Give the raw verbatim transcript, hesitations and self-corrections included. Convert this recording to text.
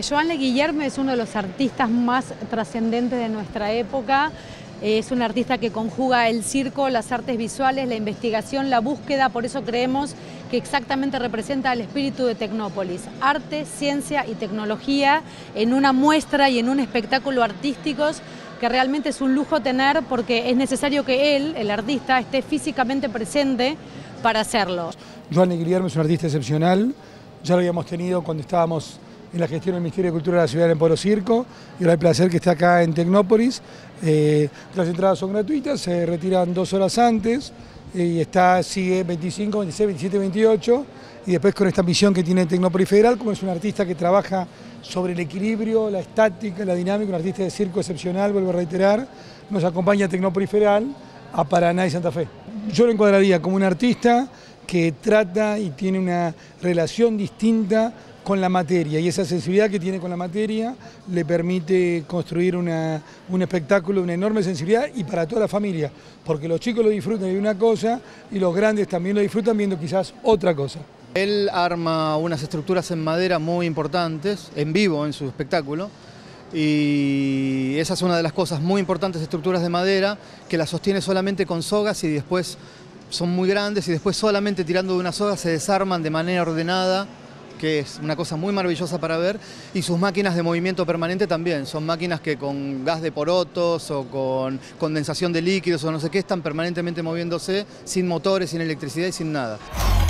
Joan Le Guillerme es uno de los artistas más trascendentes de nuestra época. Es un artista que conjuga el circo, las artes visuales, la investigación, la búsqueda. Por eso creemos que exactamente representa el espíritu de Tecnópolis. Arte, ciencia y tecnología en una muestra y en un espectáculo artísticos que realmente es un lujo tener, porque es necesario que él, el artista, esté físicamente presente para hacerlo. Joan Le Guillerme es un artista excepcional. Ya lo habíamos tenido cuando estábamos en la gestión del Ministerio de Cultura de la Ciudad del Emporo Circo, y ahora el placer que esté acá en Tecnópolis. Eh, las entradas son gratuitas, se retiran dos horas antes, eh, y está, sigue veinticinco, veintiséis, veintisiete, veintiocho, y después con esta misión que tiene Tecnópolis Federal, como es un artista que trabaja sobre el equilibrio, la estática, la dinámica, un artista de circo excepcional, vuelvo a reiterar, nos acompaña a Tecnópolis Federal, a Paraná y Santa Fe. Yo lo encuadraría como un artista que trata y tiene una relación distinta con la materia, y esa sensibilidad que tiene con la materia le permite construir una, un espectáculo de una enorme sensibilidad, y para toda la familia, porque los chicos lo disfrutan de una cosa y los grandes también lo disfrutan viendo quizás otra cosa. Él arma unas estructuras en madera muy importantes, en vivo en su espectáculo, y esa es una de las cosas muy importantes, estructuras de madera, que las sostiene solamente con sogas y después son muy grandes, y después solamente tirando de una soga se desarman de manera ordenada, que es una cosa muy maravillosa para ver. Y sus máquinas de movimiento permanente también, son máquinas que con gas de porotos o con condensación de líquidos o no sé qué, están permanentemente moviéndose, sin motores, sin electricidad y sin nada.